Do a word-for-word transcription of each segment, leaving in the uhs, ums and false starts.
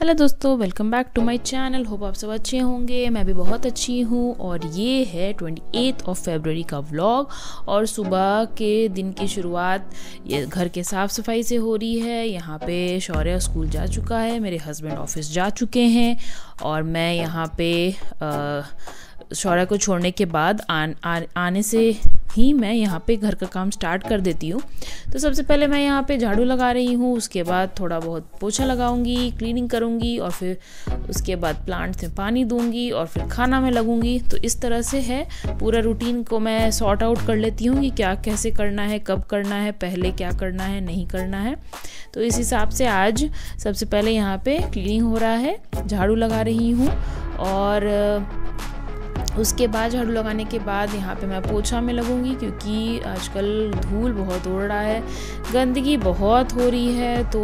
Hello दोस्तों, welcome back to my channel. Hope आप सब अच्छे होंगे। मैं भी बहुत अच्छी हूँ। और ये है अट्ठाईस ऑफ फरवरी का व्लॉग। और सुबह के दिन की शुरुआत ये घर के साफ़ सफाई से हो रही है। यहाँ पे शौर्य स्कूल जा चुका है, मेरे हस्बैंड ऑफिस जा चुके हैं और मैं यहाँ पे आ, शौर्य को छोड़ने के बाद आन, आ, आने से ही मैं यहाँ पे घर का काम स्टार्ट कर देती हूँ। तो सबसे पहले मैं यहाँ पे झाड़ू लगा रही हूँ, उसके बाद थोड़ा बहुत पोछा लगाऊंगी, क्लीनिंग करूँगी और फिर उसके बाद प्लांट्स में पानी दूंगी और फिर खाना में लगूंगी। तो इस तरह से है पूरा रूटीन को मैं सॉर्ट आउट कर लेती हूँ कि क्या कैसे करना है, कब करना है, पहले क्या करना है, नहीं करना है। तो इस हिसाब से आज सबसे पहले यहाँ पे क्लीनिंग हो रहा है, झाड़ू लगा रही हूँ और उसके बाद झाड़ू लगाने के बाद यहाँ पे मैं पोछा में लगूंगी क्योंकि आजकल धूल बहुत उड़ रहा है, गंदगी बहुत हो रही है। तो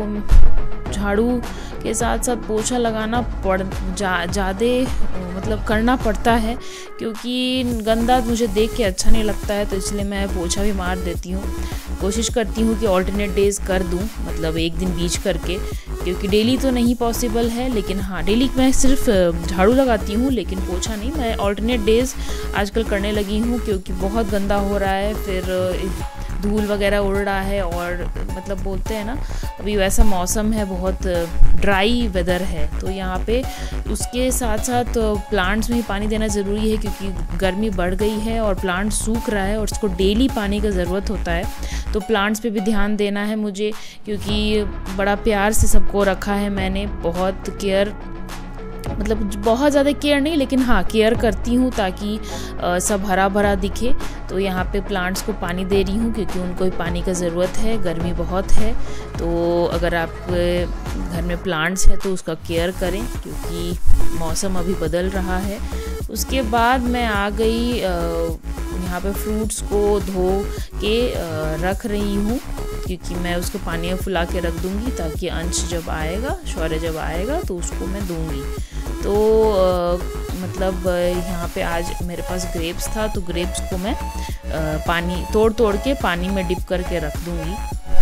झाड़ू के साथ साथ पोछा लगाना पड़ जा ज़्यादा मतलब करना पड़ता है क्योंकि गंदा मुझे देख के अच्छा नहीं लगता है। तो इसलिए मैं पोछा भी मार देती हूँ। कोशिश करती हूँ कि ऑल्टरनेट डेज़ कर दूँ, मतलब एक दिन बीच करके, क्योंकि डेली तो नहीं पॉसिबल है। लेकिन हाँ, डेली मैं सिर्फ झाड़ू लगाती हूँ लेकिन पोछा नहीं। मैं ऑल्टरनेट डेज़ आजकल करने लगी हूँ क्योंकि बहुत गंदा हो रहा है, फिर धूल वगैरह उड़ रहा है और मतलब बोलते हैं ना, अभी वैसा मौसम है, बहुत ड्राई वेदर है। तो यहाँ पे उसके साथ साथ प्लांट्स में ही पानी देना ज़रूरी है क्योंकि गर्मी बढ़ गई है और प्लांट सूख रहा है और उसको डेली पानी का ज़रूरत होता है। तो प्लांट्स पे भी ध्यान देना है मुझे क्योंकि बड़ा प्यार से सबको रखा है मैंने, बहुत केयर, मतलब बहुत ज़्यादा केयर नहीं लेकिन हाँ केयर करती हूँ ताकि आ, सब हरा भरा दिखे। तो यहाँ पे प्लांट्स को पानी दे रही हूँ क्योंकि उनको भी पानी का ज़रूरत है, गर्मी बहुत है। तो अगर आप घर में प्लांट्स है तो उसका केयर करें क्योंकि मौसम अभी बदल रहा है। उसके बाद मैं आ गई यहाँ पे फ्रूट्स को धो के रख रही हूँ क्योंकि मैं उसको पानी में फुला के रख दूँगी ताकि अंश जब आएगा, शौर्य जब आएगा तो उसको मैं दूँगी। तो आ, मतलब यहाँ पे आज मेरे पास ग्रेप्स था तो ग्रेप्स को मैं आ, पानी तोड़ तोड़ के पानी में डिप करके रख दूँगी।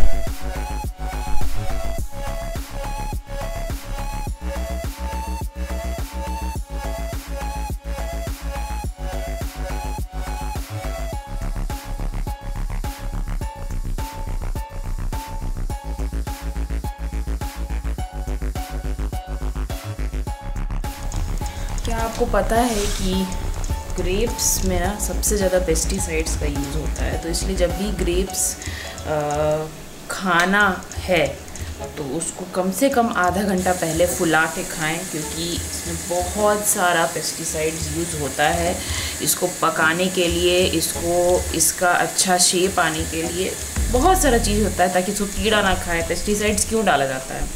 क्या आपको पता है कि ग्रेप्स में ना सबसे ज़्यादा पेस्टिसाइड्स का यूज़ होता है। तो इसलिए जब भी ग्रेप्स आ, खाना है तो उसको कम से कम आधा घंटा पहले फुला के खाएं क्योंकि इसमें बहुत सारा पेस्टिसाइड्स यूज़ होता है। इसको पकाने के लिए, इसको इसका अच्छा शेप आने के लिए बहुत सारा चीज़ होता है ताकि इसको कीड़ा ना खाए। पेस्टिसाइड्स क्यों डाला जाता है?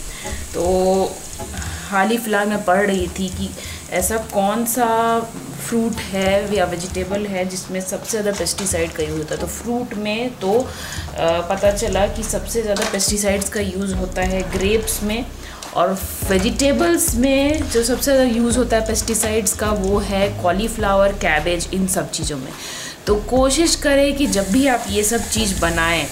तो हाल ही फ़िलहाल मैं पढ़ रही थी कि ऐसा कौन सा फ्रूट है या वेजिटेबल है जिसमें सबसे ज़्यादा पेस्टिसाइड का यूज़ होता है। तो फ्रूट में तो आ, पता चला कि सबसे ज़्यादा पेस्टिसाइड्स का यूज़ होता है ग्रेप्स में, और वेजिटेबल्स में जो सबसे ज़्यादा यूज़ होता है पेस्टिसाइड्स का वो है कॉलीफ्लावर, कैबेज, इन सब चीज़ों में। तो कोशिश करें कि जब भी आप ये सब चीज़ बनाएं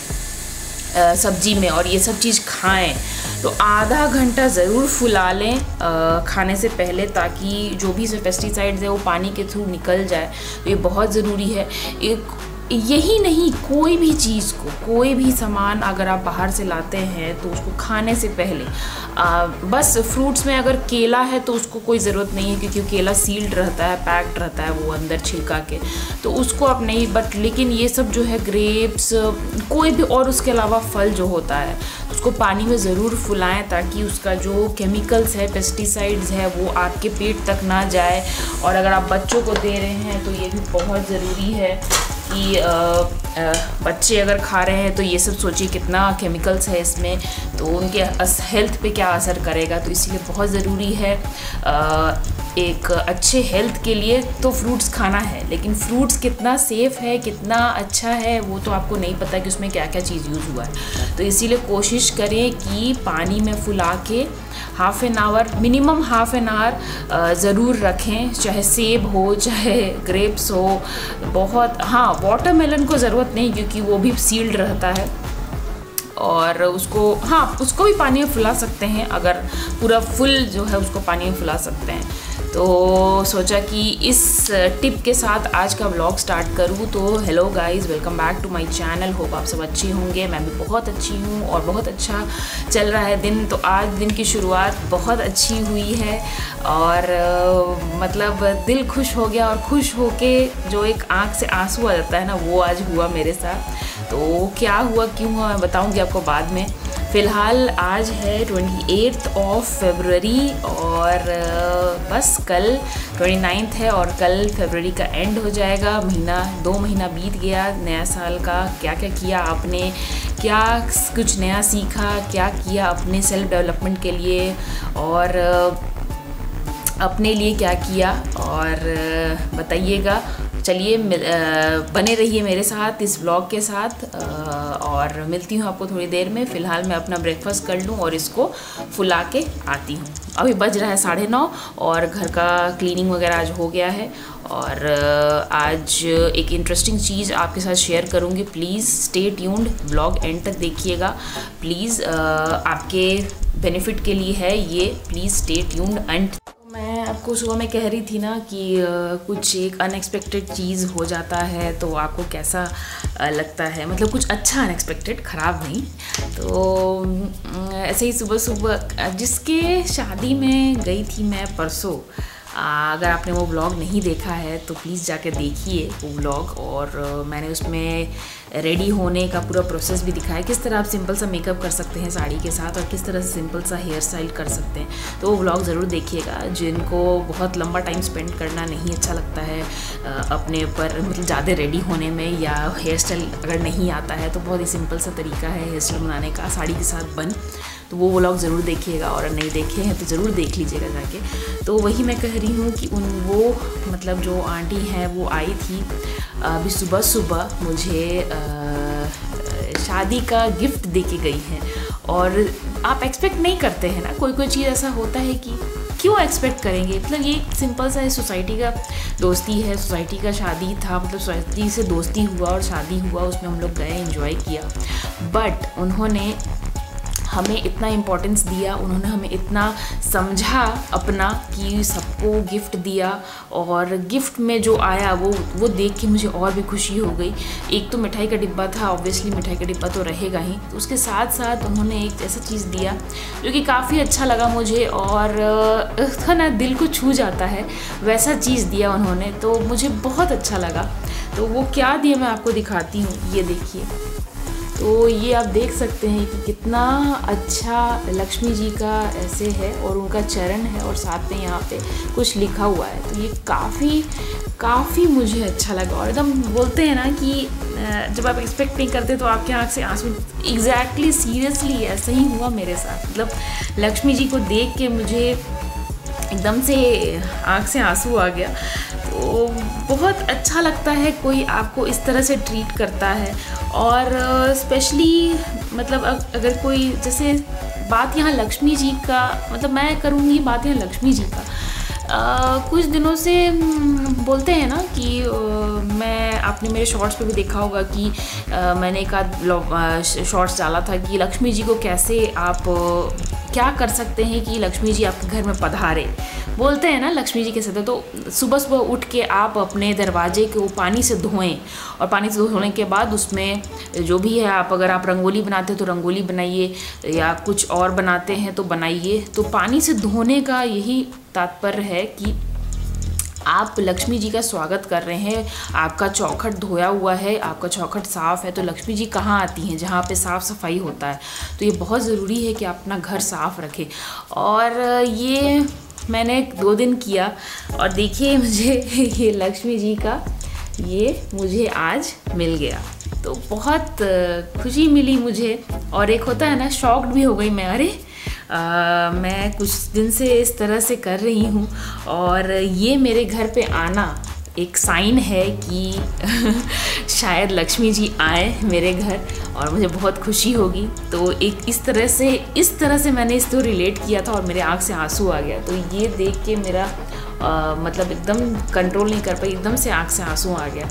सब्जी में और ये सब चीज़ खाएं तो आधा घंटा ज़रूर फुला लें आ, खाने से पहले ताकि जो भी इसमें पेस्टिसाइड्स है वो पानी के थ्रू निकल जाए। तो ये बहुत ज़रूरी है। एक यही नहीं, कोई भी चीज़ को, कोई भी सामान अगर आप बाहर से लाते हैं तो उसको खाने से पहले आ, बस फ्रूट्स में अगर केला है तो उसको कोई ज़रूरत नहीं है क्योंकि केला सील्ड रहता है, पैक्ड रहता है वो अंदर छिलका के, तो उसको आप नहीं, बट लेकिन ये सब जो है ग्रेप्स, कोई भी, और उसके अलावा फल जो होता है उसको पानी में ज़रूर फुलाएं ताकि उसका जो केमिकल्स है, पेस्टिसाइड्स है, वो आपके पेट तक ना जाए। और अगर आप बच्चों को दे रहे हैं तो ये भी बहुत ज़रूरी है कि आ, आ, बच्चे अगर खा रहे हैं तो ये सब सोचिए कितना केमिकल्स है इसमें, तो उनके हेल्थ पे क्या असर करेगा। तो इसलिए बहुत ज़रूरी है आ, एक अच्छे हेल्थ के लिए तो फ्रूट्स खाना है, लेकिन फ्रूट्स कितना सेफ़ है, कितना अच्छा है, वो तो आपको नहीं पता कि उसमें क्या क्या चीज़ यूज़ हुआ है। तो इसीलिए कोशिश करें कि पानी में फुला के half an hour, minimum half an hour ज़रूर रखें, चाहे सेब हो चाहे ग्रेप्स हो। बहुत हाँ, वाटरमेलन को ज़रूरत नहीं क्योंकि वो भी सील्ड रहता है। और उसको, हाँ उसको भी पानी में फुला सकते हैं, अगर पूरा फुल जो है उसको पानी में फुला सकते हैं। तो सोचा कि इस टिप के साथ आज का व्लॉग स्टार्ट करूँ। तो hello guys, welcome back to my channel. Hope आप सब अच्छे होंगे, मैं भी बहुत अच्छी हूँ और बहुत अच्छा चल रहा है दिन। तो आज दिन की शुरुआत बहुत अच्छी हुई है और uh, मतलब दिल खुश हो गया, और खुश होके जो एक आँख से आंसू आ जाता है ना, वो आज हुआ मेरे साथ। तो क्या हुआ, क्यों हुआ, मैं बताऊँगी आपको बाद में। फ़िलहाल आज है ट्वेंटी एट्थ ऑफ फरवरी और बस कल ट्वेंटी नाइन्थ है और कल फरवरी का एंड हो जाएगा। महीना दो महीना बीत गया नया साल का। क्या क्या किया आपने, क्या कुछ नया सीखा, क्या किया अपने सेल्फ डेवलपमेंट के लिए और अपने लिए क्या किया, और बताइएगा। चलिए बने रहिए मेरे साथ इस व्लॉग के साथ और मिलती हूँ आपको थोड़ी देर में। फ़िलहाल मैं अपना ब्रेकफास्ट कर लूँ और इसको फुला के आती हूँ। अभी बज रहा है साढ़े नौ और घर का क्लीनिंग वगैरह आज हो गया है। और आज एक इंटरेस्टिंग चीज़ आपके साथ शेयर करूँगी। Please stay tuned, vlog end तक देखिएगा प्लीज़, आपके बेनिफिट के लिए है ये। Please stay tuned. एंड मैं आपको सुबह में कह रही थी ना कि uh, कुछ एक अनएक्सपेक्टेड चीज़ हो जाता है तो आपको कैसा uh, लगता है, मतलब कुछ अच्छा अनएक्सपेक्टेड, ख़राब नहीं। तो uh, ऐसे ही सुबह सुबह जिसके शादी में गई थी मैं परसों, अगर आपने वो व्लॉग नहीं देखा है तो प्लीज़ जाके देखिए वो व्लॉग। और मैंने उसमें रेडी होने का पूरा प्रोसेस भी दिखाया, किस तरह आप सिंपल सा मेकअप कर सकते हैं साड़ी के साथ और किस तरह से सिंपल सा हेयर स्टाइल कर सकते हैं। तो वो व्लॉग ज़रूर देखिएगा। जिनको बहुत लंबा टाइम स्पेंड करना नहीं अच्छा लगता है अपने ऊपर, मतलब ज़्यादा रेडी होने में, या हेयर स्टाइल अगर नहीं आता है तो बहुत ही सिंपल सा तरीका है हेयर स्टाइल बनाने का साड़ी के साथ बन। तो वो व्लॉग ज़रूर देखिएगा और नहीं देखे हैं तो ज़रूर देख लीजिएगा जाके। तो वही मैं कह रही हूँ कि उन वो मतलब जो आंटी हैं वो आई थी अभी सुबह सुबह मुझे आ, शादी का गिफ्ट दे के गई हैं। और आप एक्सपेक्ट नहीं करते हैं ना, कोई कोई चीज़ ऐसा होता है कि क्यों एक्सपेक्ट करेंगे। मतलब ये सिंपल सा सोसाइटी का दोस्ती है, सोसाइटी का शादी था, मतलब सोसाइटी से दोस्ती हुआ और शादी हुआ, उसमें हम लोग गए, एंजॉय किया। बट उन्होंने हमें इतना इम्पोर्टेंस दिया, उन्होंने हमें इतना समझा अपना कि सबको गिफ्ट दिया। और गिफ्ट में जो आया वो वो देख के मुझे और भी खुशी हो गई। एक तो मिठाई का डिब्बा था, ऑब्वियसली मिठाई का डिब्बा तो रहेगा ही, तो उसके साथ साथ उन्होंने एक ऐसा चीज़ दिया जो कि काफ़ी अच्छा लगा मुझे और था ना, दिल को छू जाता है वैसा चीज़ दिया उन्होंने, तो मुझे बहुत अच्छा लगा। तो वो क्या दिया मैं आपको दिखाती हूँ, ये देखिए। तो ये आप देख सकते हैं कि कितना अच्छा लक्ष्मी जी का ऐसे है और उनका चरण है और साथ में यहाँ पे कुछ लिखा हुआ है। तो ये काफ़ी काफ़ी मुझे अच्छा लगा। और एकदम बोलते हैं ना कि जब आप एक्सपेक्ट नहीं करते तो आपके आँख से आंसू, एग्जैक्टली सीरियसली ऐसा ही हुआ मेरे साथ। मतलब लक्ष्मी जी को देख के मुझे एकदम से आँख से आंसू आ गया। तो बहुत अच्छा लगता है कोई आपको इस तरह से ट्रीट करता है। और स्पेशली मतलब अगर कोई, जैसे बात यहाँ लक्ष्मी जी का, मतलब मैं करूँगी बात यहाँ लक्ष्मी जी का। Uh, कुछ दिनों से बोलते हैं ना कि uh, मैं, आपने मेरे शॉर्ट्स पे भी देखा होगा कि uh, मैंने एक आध शॉर्ट्स डाला था कि लक्ष्मी जी को कैसे आप uh, क्या कर सकते हैं कि लक्ष्मी जी आपके घर में पधारे। बोलते हैं ना लक्ष्मी जी कैसे थे, तो सुबह सुबह उठ के आप अपने दरवाजे को पानी से धोएं और पानी से धोने के बाद उसमें जो भी है, आप अगर आप रंगोली बनाते हैं तो रंगोली बनाइए या कुछ और बनाते हैं तो बनाइए। तो पानी से धोने का यही तात्पर्य है कि आप लक्ष्मी जी का स्वागत कर रहे हैं। आपका चौखट धोया हुआ है, आपका चौखट साफ़ है, तो लक्ष्मी जी कहाँ आती हैं, जहाँ पे साफ़ सफाई होता है। तो ये बहुत ज़रूरी है कि आप अपना घर साफ़ रखें। और ये मैंने दो दिन किया और देखिए मुझे ये लक्ष्मी जी का ये मुझे आज मिल गया, तो बहुत खुशी मिली मुझे। और एक होता है ना, शॉक्ड भी हो गई मैं, अरे आ, मैं कुछ दिन से इस तरह से कर रही हूँ और ये मेरे घर पे आना एक साइन है कि शायद लक्ष्मी जी आए मेरे घर और मुझे बहुत खुशी होगी। तो एक इस तरह से इस तरह से मैंने इसको रिलेट किया था और मेरे आँख से आंसू आ गया। तो ये देख के मेरा आ, मतलब एकदम कंट्रोल नहीं कर पाई, एकदम से आँख से आंसू आ गया। तो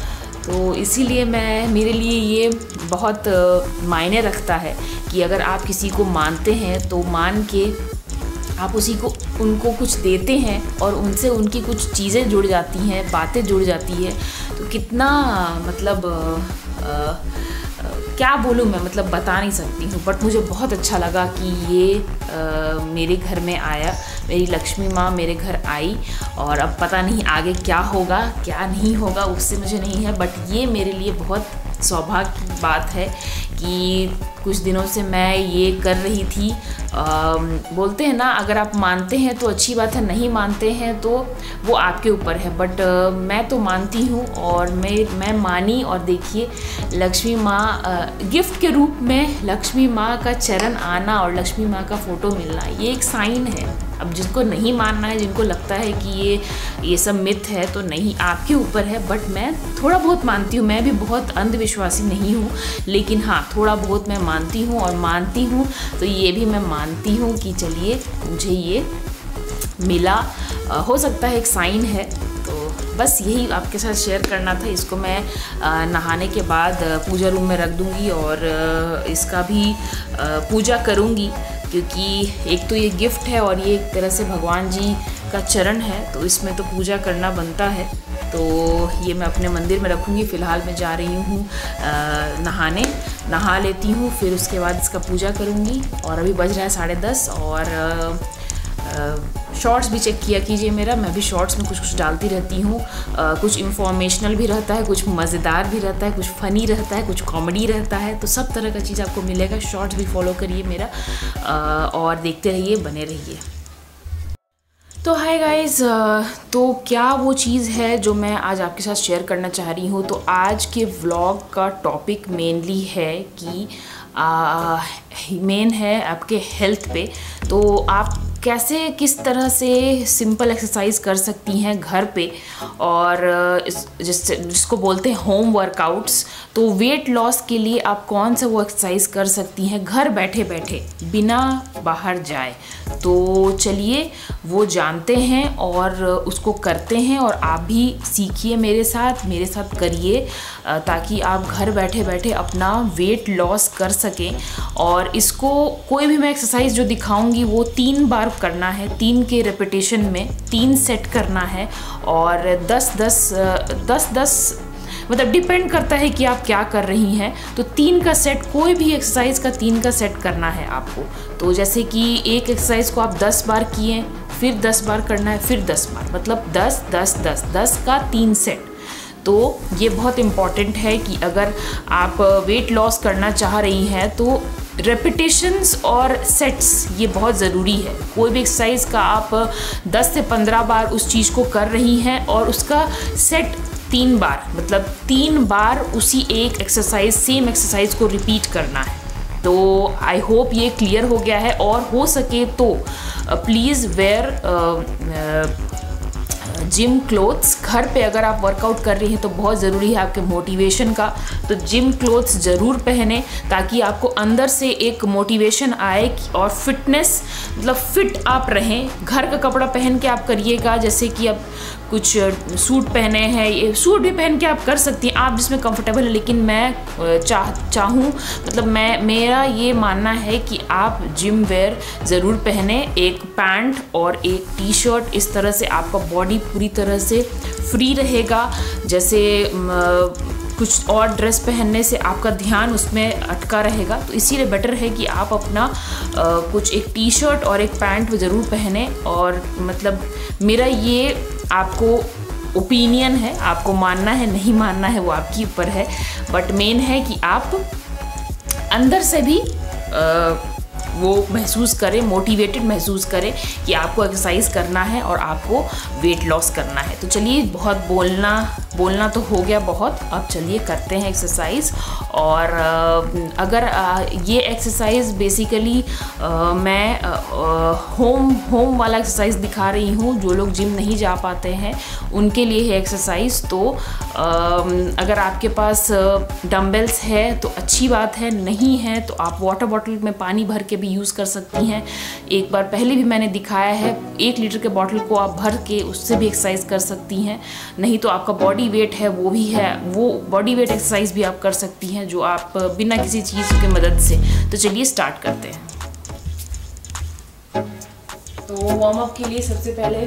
तो इसीलिए मैं मेरे लिए ये बहुत मायने रखता है कि अगर आप किसी को मानते हैं तो मान के आप उसी को उनको कुछ देते हैं और उनसे उनकी कुछ चीज़ें जुड़ जाती हैं, बातें जुड़ जाती है, तो कितना मतलब आ, आ, क्या बोलूँ मैं, मतलब बता नहीं सकती हूँ। बट मुझे बहुत अच्छा लगा कि ये आ, मेरे घर में आया, मेरी लक्ष्मी माँ मेरे घर आई। और अब पता नहीं आगे क्या होगा क्या नहीं होगा, उससे मुझे नहीं है, बट ये मेरे लिए बहुत सौभाग्य की बात है कि कुछ दिनों से मैं ये कर रही थी। आ, बोलते हैं ना, अगर आप मानते हैं तो अच्छी बात है, नहीं मानते हैं तो वो आपके ऊपर है। बट आ, मैं तो मानती हूँ और मैं मैं मानी। और देखिए लक्ष्मी माँ गिफ्ट के रूप में लक्ष्मी माँ का चरण आना और लक्ष्मी माँ का फ़ोटो मिलना, ये एक साइन है। अब जिसको नहीं मानना है, जिनको लगता है कि ये ये सब मिथ है, तो नहीं, आपके ऊपर है। बट मैं थोड़ा बहुत मानती हूँ, मैं भी बहुत अंधविश्वासी नहीं हूँ, लेकिन हाँ थोड़ा बहुत मैं मानती हूँ और मानती हूँ। तो ये भी मैं मानती हूँ कि चलिए मुझे ये मिला, आ, हो सकता है एक साइन है। तो बस यही आपके साथ शेयर करना था। इसको मैं आ, नहाने के बाद पूजा रूम में रख दूँगी और आ, इसका भी आ, पूजा करूँगी, क्योंकि एक तो ये गिफ्ट है और ये एक तरह से भगवान जी का चरण है, तो इसमें तो पूजा करना बनता है। तो ये मैं अपने मंदिर में रखूँगी। फ़िलहाल मैं जा रही हूँ नहाने, नहा लेती हूँ, फिर उसके बाद इसका पूजा करूँगी। और अभी बज रहा है साढ़े दस और शॉर्ट्स भी चेक किया कीजिए मेरा, मैं भी शॉर्ट्स में कुछ कुछ डालती रहती हूँ। कुछ इंफॉर्मेशनल भी रहता है, कुछ मज़ेदार भी रहता है, कुछ फ़नी रहता है, कुछ कॉमेडी रहता है, तो सब तरह का चीज़ आपको मिलेगा। शॉर्ट्स भी फॉलो करिए मेरा आ, और देखते रहिए, बने रहिए। तो हाय गाइस, तो क्या वो चीज़ है जो मैं आज आपके साथ शेयर करना चाह रही हूँ। तो आज के व्लॉग का टॉपिक मेनली है कि मेन है आपके हेल्थ पे। तो आप कैसे किस तरह से सिंपल एक्सरसाइज कर सकती हैं घर पे, और इस जिस जिसको बोलते हैं होम वर्कआउट्स। तो वेट लॉस के लिए आप कौन सा वो एक्सरसाइज कर सकती हैं घर बैठे बैठे, बिना बाहर जाए। तो चलिए वो जानते हैं और उसको करते हैं, और आप भी सीखिए मेरे साथ मेरे साथ करिए, ताकि आप घर बैठे बैठे अपना वेट लॉस कर सकें। और इसको कोई भी मैं एक्सरसाइज जो दिखाऊंगी वो तीन बार करना है, तीन के रेपिटेशन में तीन सेट करना है, और दस दस दस दस मतलब डिपेंड करता है कि आप क्या कर रही हैं। तो तीन का सेट, कोई भी एक्सरसाइज का तीन का सेट करना है आपको। तो जैसे कि एक एक्सरसाइज को आप दस बार किए, फिर दस बार करना है, फिर दस बार, मतलब दस दस दस दस का तीन सेट। तो ये बहुत इम्पॉर्टेंट है कि अगर आप वेट लॉस करना चाह रही हैं तो रेपिटेशंस और सेट्स ये बहुत ज़रूरी है। कोई भी एक्सरसाइज का आप दस से पंद्रह बार उस चीज़ को कर रही हैं और उसका सेट तीन बार, मतलब तीन बार उसी एक एक्सरसाइज, सेम एक्सरसाइज को रिपीट करना है। तो आई होप ये क्लियर हो गया है। और हो सके तो प्लीज़ वेयर जिम क्लोथ्स। घर पे अगर आप वर्कआउट कर रही हैं तो बहुत ज़रूरी है आपके मोटिवेशन का, तो जिम क्लोथ्स ज़रूर पहने, ताकि आपको अंदर से एक मोटिवेशन आए और फिटनेस, मतलब फिट आप रहें। घर का कपड़ा पहन के आप करिएगा, जैसे कि अब कुछ सूट पहने हैं, ये सूट भी पहन के आप कर सकती हैं, आप जिसमें कंफर्टेबल है। लेकिन मैं चाह चाहूँ मतलब मैं मेरा ये मानना है कि आप जिम वेयर ज़रूर पहने, एक पैंट और एक टी शर्ट। इस तरह से आपका बॉडी पूरी तरह से फ्री रहेगा। जैसे कुछ और ड्रेस पहनने से आपका ध्यान उसमें अटका रहेगा, तो इसीलिए बेटर है कि आप अपना आ, कुछ एक टी शर्ट और एक पैंट ज़रूर पहने। और मतलब मेरा ये आपको ओपिनियन है, आपको मानना है नहीं मानना है वो आपके ऊपर है, बट मेन है कि आप अंदर से भी आ, वो महसूस करें, मोटिवेटेड महसूस करें कि आपको एक्सरसाइज करना है और आपको वेट लॉस करना है। तो चलिए, बहुत बोलना बोलना तो हो गया बहुत, अब चलिए करते हैं एक्सरसाइज। और अगर ये एक्सरसाइज बेसिकली मैं होम होम वाला एक्सरसाइज दिखा रही हूँ, जो लोग जिम नहीं जा पाते हैं उनके लिए है एक्सरसाइज। तो अगर आपके पास डंबल्स है तो अच्छी बात है, नहीं है तो आप वाटर बॉटल में पानी भर के भी यूज़ कर सकती हैं। एक बार पहले भी मैंने दिखाया है, एक लीटर के बॉटल को आप भर के उससे भी एक्सरसाइज कर सकती हैं। नहीं तो आपका बॉडी वेट है वो भी है, वो बॉडी वेट एक्सरसाइज भी आप कर सकती हैं जो आप बिना किसी चीज़ की मदद से। तो चलिए स्टार्ट करते हैं। तो वार्म अप के लिए सबसे पहले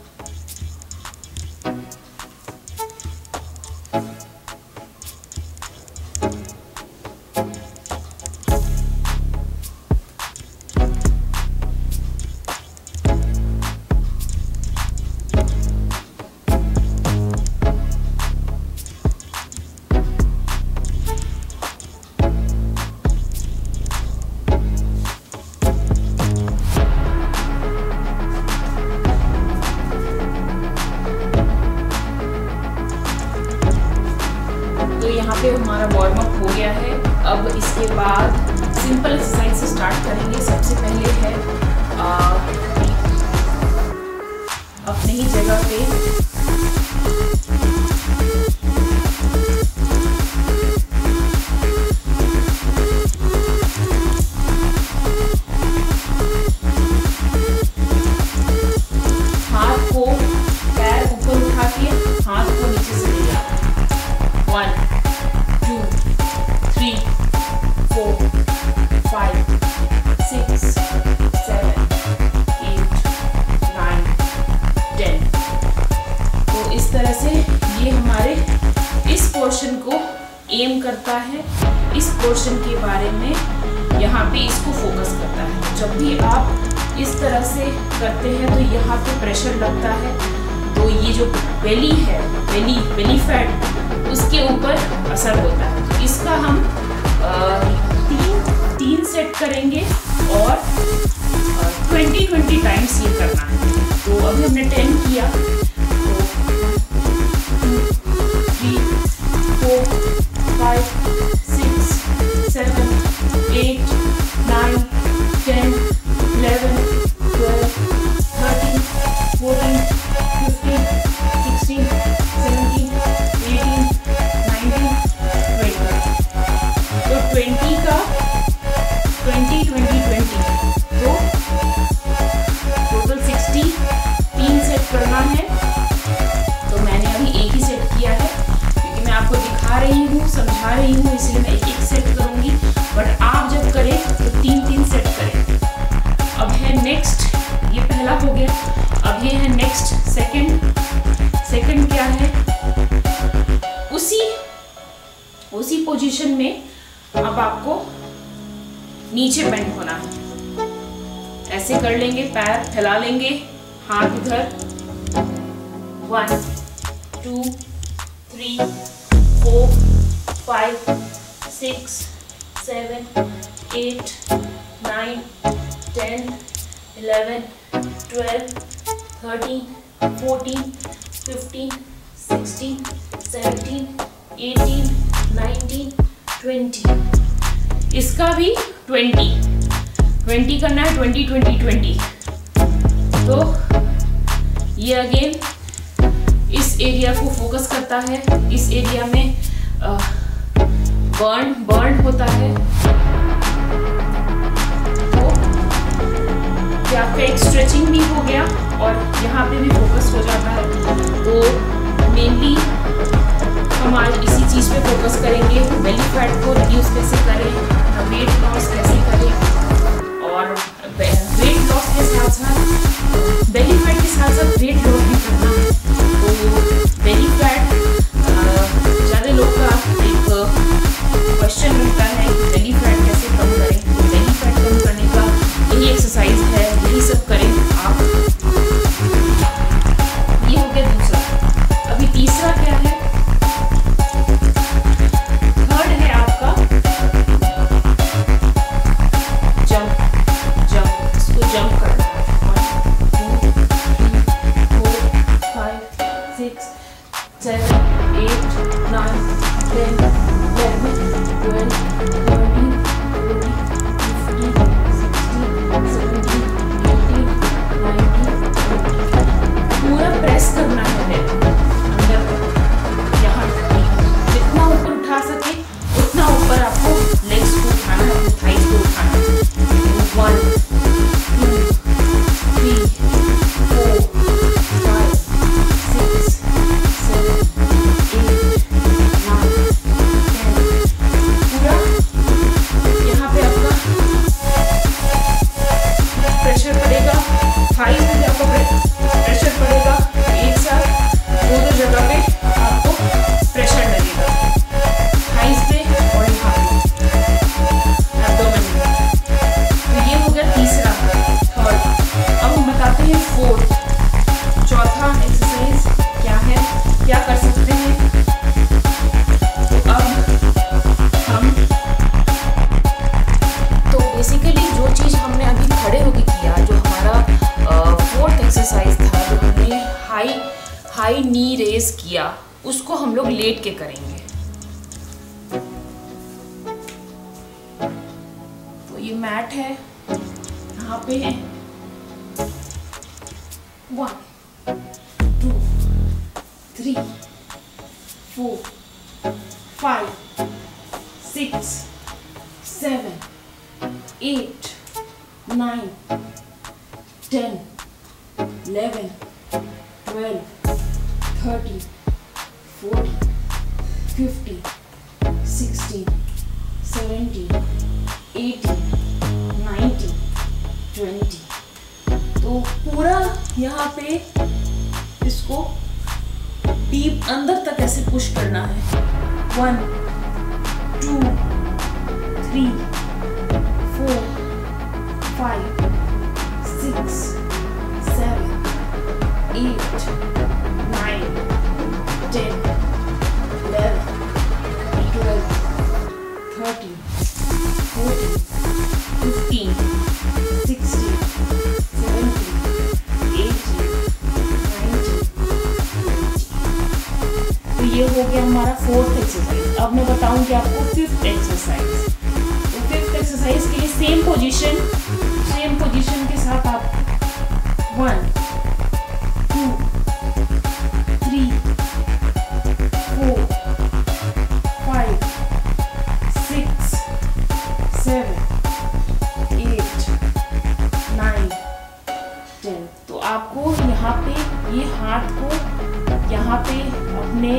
यहाँ पे हमारा वार्म अप हो गया है। अब इसके बाद सिंपल एक्सरसाइज से स्टार्ट करेंगे। सबसे पहले है आ, अपनी ही जगह पे हाथ को, पैर ऊपर उठा के हाथ को नीचे से ले जाना। One two, three, four, five, six, seven, eight, nine, ten। तो इस तरह से ये हमारे इस पोर्शन को एम करता है, इस पोर्शन के बारे में यहाँ पे इसको फोकस करता है। जब भी आप इस तरह से करते हैं तो यहाँ पे प्रेशर लगता है, तो ये जो बेली है, बेली बेली फैट, उसके ऊपर असर होता है। तो इसका हम आ, तीन तीन सेट करेंगे और ट्वेंटी ट्वेंटी टाइम्स ये करना है। तो अभी हमने टेन किया, तो three four five six seven eight nine ten eleven twelve thirteen fourteen fifteen sixteen seventeen eighteen nineteen twenty. तो ट्वेंटी का ट्वेंटी ट्वेंटी ट्वेंटी तो टोटल सिक्सटी, तीन सेट करना है। तो मैंने अभी एक ही सेट किया है क्योंकि मैं आपको दिखा रही हूँ, समझा रही हूँ, इसलिए मैं एक एक सेट करूँगी। बट आप जब करें तो तीन तीन सेट करें। अब है नेक्स्ट, ये पहला हो गया। अब ये है नेक्स्ट सेकंड। सेकंड क्या है, उसी उसी पोजीशन में अब आपको नीचे बेंड होना है। ऐसे कर लेंगे, पैर फैला लेंगे, हाथ इधर, one two three four five six seven eight nine ten eleven twelve thirteen fourteen fifteen sixteen seventeen eighteen nineteen twenty. इसका भी ट्वेंटी ट्वेंटी करना है, ट्वेंटी ट्वेंटी ट्वेंटी। तो ये अगेन इस एरिया को फोकस करता है, इस एरिया में बर्न बर्न होता है। तो ये आपका एक स्ट्रेचिंग भी हो गया और यहाँ पे भी फोकस हो जाता है। तो मेनली हम आज इसी चीज़ पे फोकस करेंगे, बेली फैट को रिड्यूस कैसे करें, वेट लॉस कैसे करें। और वेट लॉस के साथ साथ बेली फैट के साथ साथ वेट लॉस भी करना है। तो बेली फैट ज़्यादा लोग का एक क्वेश्चन रहता है कि बेली फैट कैसे कम करें। तो बेली फैट कम करने का यही एक्सरसाइज है, यही सब करें आप। ये हो गया दूसरा। अभी तीसरा क्या है, थर्ड है आपका जंप। जंप इसको जंप करना है। One two three four fourth, चौथा एक्सरसाइज क्या है, क्या कर सकते हैं। तो अब हम तो बेसिकली जो चीज़ हमने अभी खड़े होके किया, जो हमारा फोर्थ एक्सरसाइज था, जो हमने हाई हाई नी रेज किया, उसको हम लोग लेट के करेंगे। तो ये मैट है, यहाँ पे है one two three four five six seven eight nine ten eleven twelve thirteen fourteen fifteen sixteen seventeen eighteen nineteen twenty. तो पूरा यहाँ पे इसको डीप अंदर तक ऐसे पुश करना है। One two three four five six seven eight nine ten eleven twelve thirteen fourteen fifteen sixteen seventeen eighteen nineteen twenty. तो ये हो गया हमारा फोर्थ एक्सरसाइज। अब मैं बताऊंगी आपको फिफ्थ एक्सरसाइज। तो फिफ्थ एक्सरसाइज के लिए सेम पोजीशन सेम पोजीशन के साथ आप one two three four five six seven eight nine ten. तो आपको यहाँ पे ये हाथ को यहाँ पे अपने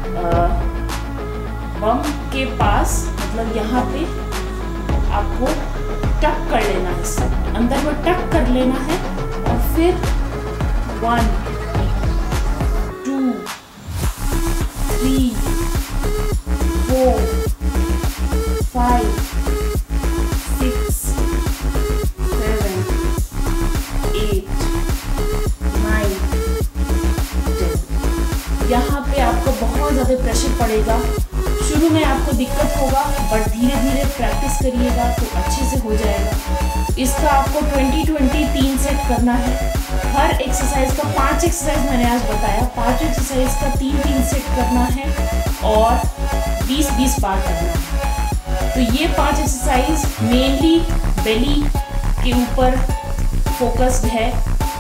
बम के पास, मतलब यहाँ पे आपको टक कर लेना है, अंदर में टक कर लेना है। और फिर one two three four five six seven eight nine ten. यहाँ पे आपको बहुत ज़्यादा प्रेशर पड़ेगा, शुरू में आपको दिक्कत होगा, बट धीरे धीरे प्रैक्टिस करिएगा तो अच्छे से हो जाएगा। इसका आपको ट्वेंटी ट्वेंटी तीन सेट करना है। हर एक्सरसाइज का पांच एक्सरसाइज मैंने आज बताया, पांच एक्सरसाइज का तीन तीन सेट करना है और बीस बीस बार करना है। तो ये पांच एक्सरसाइज मेनली बेली के ऊपर फोकस्ड है।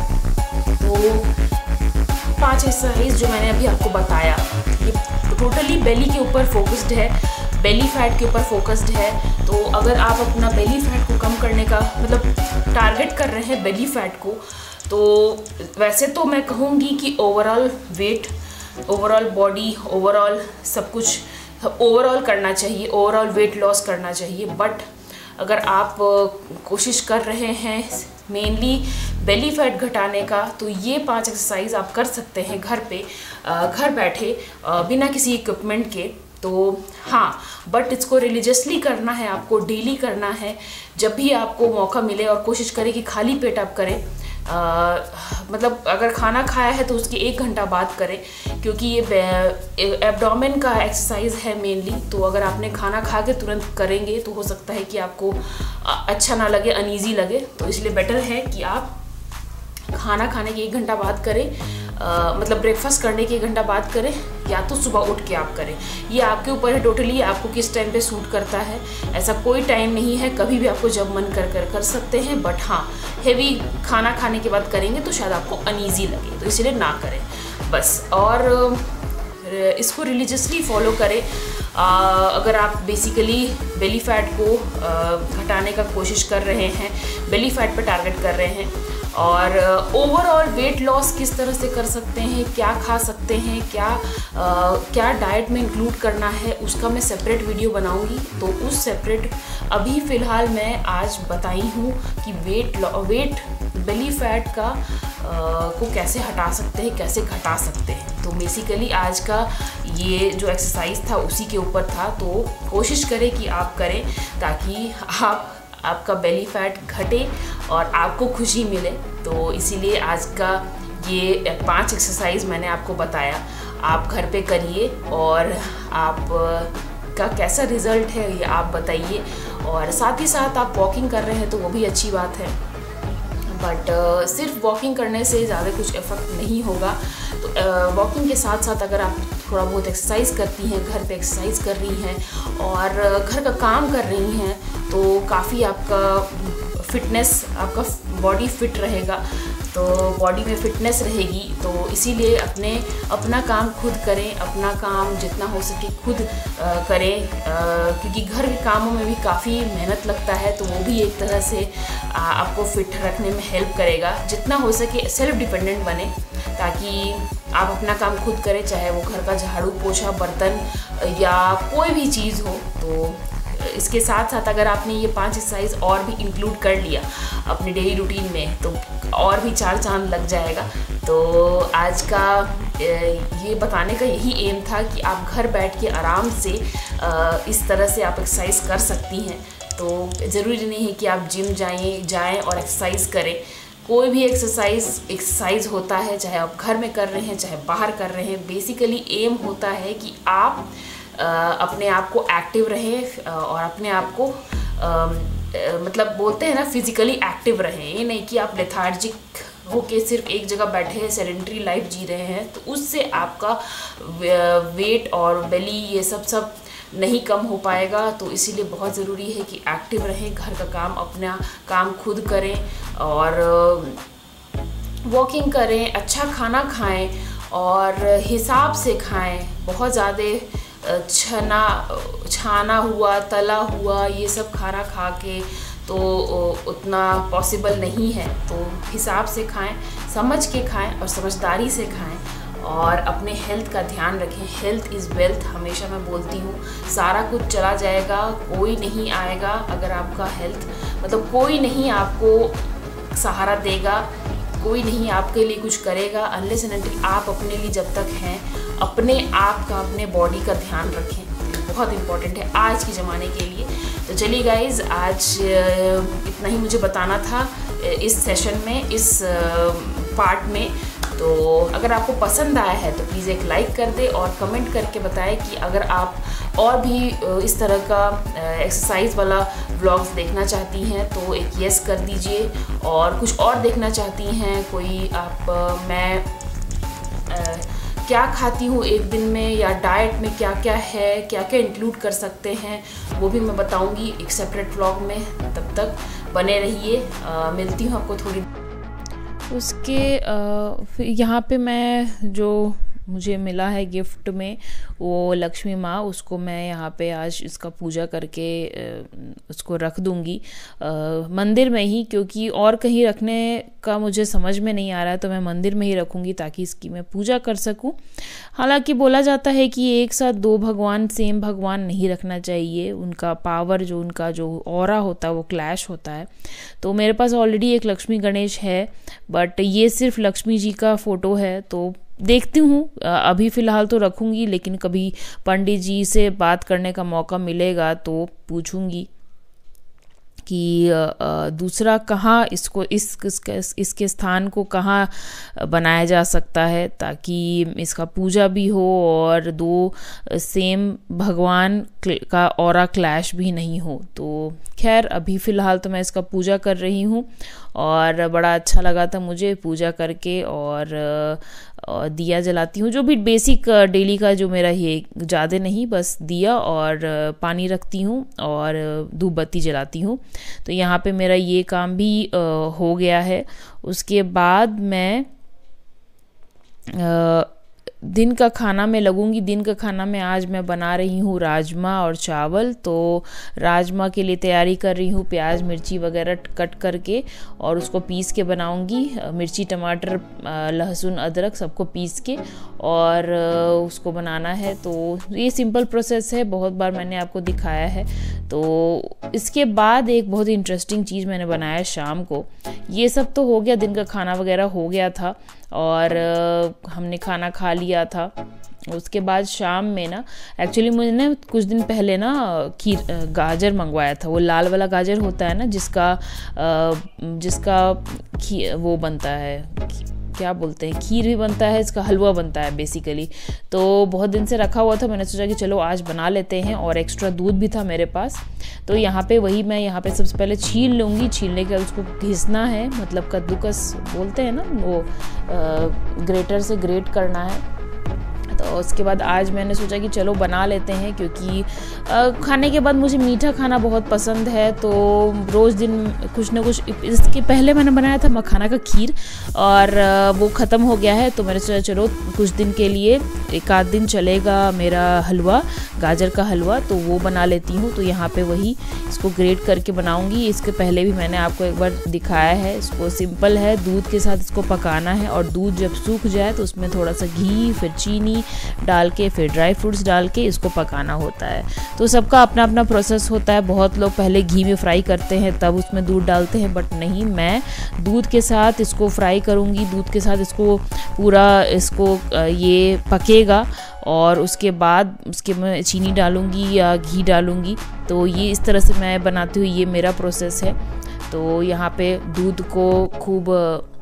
तो पांच एक्सरसाइज जो मैंने अभी आपको बताया, ये टोटली बेली के ऊपर फोकस्ड है, बेली फैट के ऊपर फोकस्ड है। तो अगर आप अपना बेली फैट को कम करने का मतलब टारगेट कर रहे हैं बेली फैट को, तो वैसे तो मैं कहूँगी कि overall weight, overall body, overall सब कुछ ओवरऑल करना चाहिए, ओवरऑल वेट लॉस करना चाहिए। बट अगर आप कोशिश कर रहे हैं मेनली बेली फैट घटाने का, तो ये पांच एक्सरसाइज आप कर सकते हैं घर पे, घर बैठे, बिना किसी इक्विपमेंट के। तो हाँ, बट इसको रिलीजियसली करना है, आपको डेली करना है। जब भी आपको मौका मिले और कोशिश करें कि खाली पेट आप करें, आ, मतलब अगर खाना खाया है तो उसके एक घंटा बाद करें, क्योंकि ये एब्डोमेन का एक्सरसाइज है मेनली। तो अगर आपने खाना खा के तुरंत करेंगे तो हो सकता है कि आपको अच्छा ना लगे, अनईजी लगे। तो इसलिए बेटर है कि आप खाना खाने के एक घंटा बाद करें, आ, मतलब ब्रेकफास्ट करने के एक घंटा बाद करें, या तो सुबह उठ के आप करें। ये आपके ऊपर है टोटली, आपको किस टाइम पे सूट करता है। ऐसा कोई टाइम नहीं है, कभी भी आपको जब मन कर कर कर सकते हैं। बट हाँ, हेवी खाना खाने के बाद करेंगे तो शायद आपको अनईजी लगे, तो इसलिए ना करें बस। और इसको रिलीजियसली फॉलो करें। आ, अगर आप बेसिकली बेली फैट को घटाने का कोशिश कर रहे हैं, बेली फैट पर टारगेट कर रहे हैं, और ओवरऑल वेट लॉस किस तरह से कर सकते हैं, क्या खा सकते हैं, क्या आ, क्या डाइट में इंक्लूड करना है, उसका मैं सेपरेट वीडियो बनाऊंगी। तो उस सेपरेट अभी फ़िलहाल मैं आज बताई हूँ कि वेट वेट बेली फैट का आ, को कैसे हटा सकते हैं, कैसे घटा सकते हैं। तो बेसिकली आज का ये जो एक्सरसाइज था उसी के ऊपर था। तो कोशिश करें कि आप करें, ताकि आप आपका बेली फैट घटे और आपको खुशी मिले। तो इसीलिए आज का ये पांच एक्सरसाइज मैंने आपको बताया, आप घर पे करिए और आप का कैसा रिज़ल्ट है ये आप बताइए। और साथ ही साथ आप वॉकिंग कर रहे हैं तो वो भी अच्छी बात है, बट uh, सिर्फ वॉकिंग करने से ज़्यादा कुछ इफ़ेक्ट नहीं होगा। तो वॉकिंग uh, के साथ साथ अगर आप थोड़ा बहुत एक्सरसाइज करती हैं, घर पे एक्सरसाइज कर रही हैं और घर का काम कर रही हैं तो काफ़ी आपका फिटनेस, आपका बॉडी फिट रहेगा, तो बॉडी में फिटनेस रहेगी। तो इसीलिए अपने अपना काम खुद करें, अपना काम जितना हो सके खुद आ, करें, आ, क्योंकि घर के कामों में भी काफ़ी मेहनत लगता है, तो वो भी एक तरह से आ, आपको फिट रखने में हेल्प करेगा। जितना हो सके सेल्फ डिपेंडेंट बने ताकि आप अपना काम खुद करें, चाहे वो घर का झाड़ू पोछा, बर्तन या कोई भी चीज़ हो। तो इसके साथ साथ अगर आपने ये पांच एक्सरसाइज और भी इंक्लूड कर लिया अपने डेली रूटीन में तो और भी चार चांद लग जाएगा। तो आज का ये बताने का यही एम था कि आप घर बैठ के आराम से इस तरह से आप एक्सरसाइज कर सकती हैं। तो ज़रूरी नहीं है कि आप जिम जाएं जाएं और एक्सरसाइज करें। कोई भी एक्सरसाइज एक्सरसाइज होता है, चाहे आप घर में कर रहे हैं चाहे बाहर कर रहे हैं। बेसिकली एम होता है कि आप आ, अपने आप को एक्टिव रहें और अपने आप को आ, मतलब बोलते हैं ना फिजिकली एक्टिव रहें। ये नहीं कि आप लेथार्जिक होके सिर्फ एक जगह बैठे हैं, सेडेंटरी लाइफ जी रहे हैं, तो उससे आपका वेट और बेली ये सब सब नहीं कम हो पाएगा। तो इसीलिए बहुत ज़रूरी है कि एक्टिव रहें, घर का काम अपना काम खुद करें और वॉकिंग करें, अच्छा खाना खाएं और हिसाब से खाएं। बहुत ज़्यादा छना छाना हुआ, तला हुआ ये सब खाना खा के तो उतना पॉसिबल नहीं है। तो हिसाब से खाएं, समझ के खाएं और समझदारी से खाएं और अपने हेल्थ का ध्यान रखें। हेल्थ इज़ वेल्थ, हमेशा मैं बोलती हूँ। सारा कुछ चला जाएगा, कोई नहीं आएगा अगर आपका हेल्थ, मतलब कोई नहीं आपको सहारा देगा, कोई नहीं आपके लिए कुछ करेगा अनलेस एंड अनटिल आप अपने लिए जब तक हैं अपने आप का, अपने बॉडी का ध्यान रखें। बहुत इम्पॉर्टेंट है आज के ज़माने के लिए। तो चलिए गाइज़, आज इतना ही मुझे बताना था इस सेशन में, इस पार्ट में। तो अगर आपको पसंद आया है तो प्लीज़ एक लाइक कर दे और कमेंट करके बताएं कि अगर आप और भी इस तरह का एक्सरसाइज वाला व्लॉग्स देखना चाहती हैं तो एक यस कर दीजिए। और कुछ और देखना चाहती हैं कोई आप, मैं आ, क्या खाती हूँ एक दिन में या डाइट में क्या क्या है, क्या क्या इंक्लूड कर सकते हैं, वो भी मैं बताऊँगी एक सेपरेट व्लॉग में। तब तक बने रहिए, मिलती हूँ आपको थोड़ी। उसके यहाँ पे मैं जो मुझे मिला है गिफ्ट में वो लक्ष्मी माँ, उसको मैं यहाँ पे आज इसका पूजा करके उसको रख दूँगी मंदिर में ही, क्योंकि और कहीं रखने का मुझे समझ में नहीं आ रहा है, तो मैं मंदिर में ही रखूँगी ताकि इसकी मैं पूजा कर सकूँ। हालांकि बोला जाता है कि एक साथ दो भगवान, सेम भगवान नहीं रखना चाहिए, उनका पावर जो उनका जो ऑरा होता है वो क्लैश होता है। तो मेरे पास ऑलरेडी एक लक्ष्मी गणेश है, बट ये सिर्फ लक्ष्मी जी का फ़ोटो है, तो देखती हूँ अभी फ़िलहाल तो रखूँगी, लेकिन कभी पंडित जी से बात करने का मौका मिलेगा तो पूछूँगी कि दूसरा कहाँ इसको इस इसके, इसके स्थान को कहाँ बनाया जा सकता है ताकि इसका पूजा भी हो और दो सेम भगवान का ऑरा क्लैश भी नहीं हो। तो खैर अभी फ़िलहाल तो मैं इसका पूजा कर रही हूँ और बड़ा अच्छा लगा था मुझे पूजा करके। और, और दिया जलाती हूँ, जो भी बेसिक डेली का जो मेरा ये, ज़्यादा नहीं, बस दिया और पानी रखती हूँ और धूप बत्ती जलाती हूँ। तो यहाँ पे मेरा ये काम भी आ, हो गया है। उसके बाद मैं आ, दिन का खाना में लगूंगी। दिन का खाना में आज मैं बना रही हूँ राजमा और चावल। तो राजमा के लिए तैयारी कर रही हूँ, प्याज मिर्ची वगैरह कट करके और उसको पीस के बनाऊंगी। मिर्ची टमाटर लहसुन अदरक सबको पीस के और उसको बनाना है। तो ये सिंपल प्रोसेस है, बहुत बार मैंने आपको दिखाया है। तो इसके बाद एक बहुत इंटरेस्टिंग चीज़ मैंने बनाया शाम को। ये सब तो हो गया, दिन का खाना वगैरह हो गया था और हमने खाना खा लिया था उसके बाद शाम में ना एक्चुअली मुझे ना कुछ दिन पहले ना खीर गाजर मंगवाया था, वो लाल वाला गाजर होता है ना जिसका जिसका खी वो बनता है, क्या बोलते हैं, खीर भी बनता है, इसका हलवा बनता है बेसिकली। तो बहुत दिन से रखा हुआ था, मैंने सोचा कि चलो आज बना लेते हैं, और एक्स्ट्रा दूध भी था मेरे पास। तो यहाँ पे वही मैं यहाँ पे सबसे पहले छील लूँगी, छीलने के बाद उसको घिसना है, मतलब कद्दूकस बोलते हैं ना वो, ग्रेटर से ग्रेट करना है। तो उसके बाद आज मैंने सोचा कि चलो बना लेते हैं, क्योंकि खाने के बाद मुझे मीठा खाना बहुत पसंद है, तो रोज़ दिन कुछ ना कुछ। इसके पहले मैंने बनाया था मखाना का खीर और वो ख़त्म हो गया है, तो मैंने सोचा चलो कुछ दिन के लिए एक आध दिन चलेगा मेरा हलवा, गाजर का हलवा, तो वो बना लेती हूँ। तो यहाँ पे वही इसको ग्रेट करके बनाऊँगी। इसके पहले भी मैंने आपको एक बार दिखाया है। इसको सिंपल है, दूध के साथ इसको पकाना है, और दूध जब सूख जाए तो उसमें थोड़ा सा घी, फिर चीनी डाल के, फिर ड्राई फ्रूट्स डाल के इसको पकाना होता है। तो सबका अपना अपना प्रोसेस होता है। बहुत लोग पहले घी में फ्राई करते हैं तब उसमें दूध डालते हैं, बट नहीं, मैं दूध के साथ इसको फ्राई करूँगी। दूध के साथ इसको पूरा इसको ये पकेगा, और उसके बाद उसके मैं चीनी डालूँगी या घी डालूँगी। तो ये इस तरह से मैं बनाती हूँ, ये मेरा प्रोसेस है। तो यहाँ पे दूध को खूब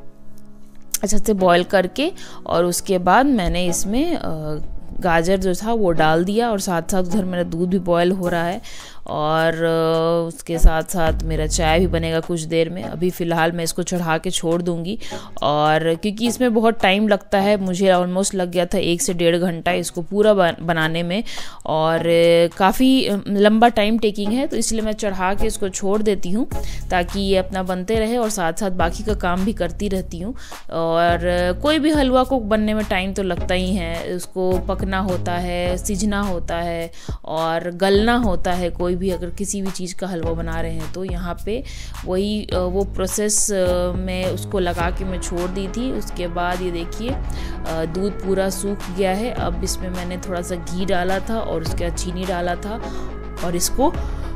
अच्छा से बॉईल करके, और उसके बाद मैंने इसमें गाजर जो था वो डाल दिया, और साथ साथ उधर मेरा दूध भी बॉईल हो रहा है, और उसके साथ साथ मेरा चाय भी बनेगा कुछ देर में। अभी फ़िलहाल मैं इसको चढ़ा के छोड़ दूँगी, और क्योंकि इसमें बहुत टाइम लगता है, मुझे ऑलमोस्ट लग गया था एक से डेढ़ घंटा इसको पूरा बनाने में, और काफ़ी लंबा टाइम टेकिंग है, तो इसलिए मैं चढ़ा के इसको छोड़ देती हूँ ताकि ये अपना बनते रहे, और साथ साथ बाकी का काम भी करती रहती हूँ। और कोई भी हलवा को बनने में टाइम तो लगता ही है, उसको पकना होता है, सिजना होता है, और गलना होता है। कोई भी अगर किसी भी चीज़ का हलवा बना रहे हैं तो यहाँ पे वही वो प्रोसेस में उसको लगा के मैं छोड़ दी थी। उसके बाद ये देखिए दूध पूरा सूख गया है। अब इसमें मैंने थोड़ा सा घी डाला था और उसके बाद चीनी डाला था, और इसको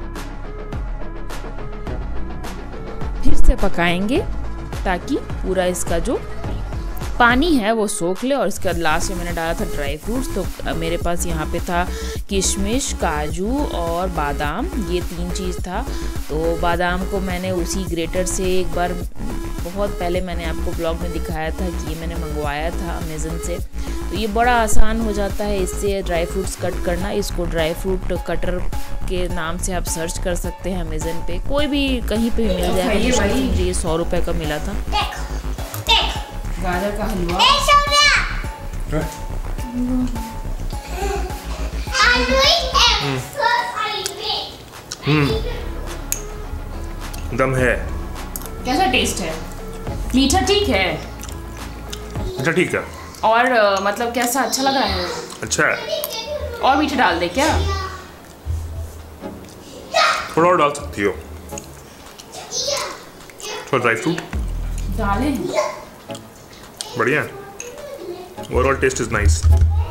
फिर से पकाएंगे ताकि पूरा इसका जो पानी है वो सोख ले। और इसके बाद लास्ट में मैंने डाला था ड्राई फ्रूट्स। तो मेरे पास यहाँ पे था किशमिश, काजू और बादाम, ये तीन चीज़ था। तो बादाम को मैंने उसी ग्रेटर से एक बार बहुत पहले मैंने आपको ब्लॉग में दिखाया था कि ये मैंने मंगवाया था अमेज़न से। तो ये बड़ा आसान हो जाता है इससे ड्राई फ्रूट्स कट करना। इसको ड्राई फ्रूट कटर के नाम से आप सर्च कर सकते हैं अमेज़न पे, कोई भी कहीं पे भी मिल जाएगा। मुझे ये सौ रुपये का मिला था गाजर का हलवा। दम है। कैसा टेस्ट है? मीठा ठीक है? अच्छा ठीक है। और आ, मतलब कैसा, अच्छा लग रहा है? अच्छा है। और मीठा डाल दे क्या? थोड़ा और डाल सकती हो, थोड़ा ड्राई फ्रूट डालें। बढ़िया, ओवरऑल टेस्ट इज नाइस।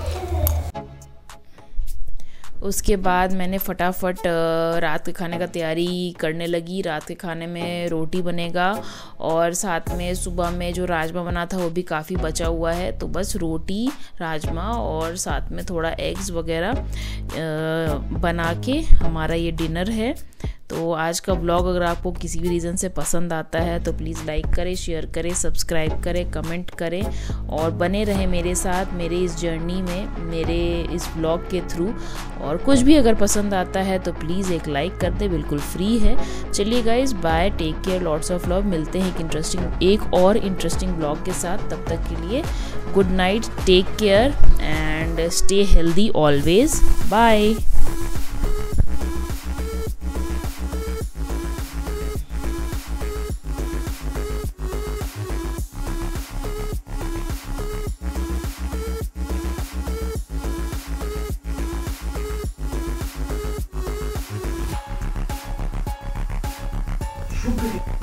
उसके बाद मैंने फटाफट रात के खाने का तैयारी करने लगी। रात के खाने में रोटी बनेगा, और साथ में सुबह में जो राजमा बना था वो भी काफ़ी बचा हुआ है। तो बस रोटी, राजमा और साथ में थोड़ा एग्स वगैरह बना के हमारा ये डिनर है। तो आज का ब्लॉग अगर आपको किसी भी रीज़न से पसंद आता है तो प्लीज़ लाइक करें, शेयर करें, सब्सक्राइब करें, कमेंट करें, और बने रहें मेरे साथ मेरे इस जर्नी में, मेरे इस ब्लॉग के थ्रू। और कुछ भी अगर पसंद आता है तो प्लीज़ एक लाइक कर दें, बिल्कुल फ्री है। चलिए guys, bye, take care, lots of love. मिलते हैं एक इंटरेस्टिंग एक और इंटरेस्टिंग ब्लॉग के साथ। तब तक के लिए good night, take care and stay healthy always. Bye. शुक्रिया।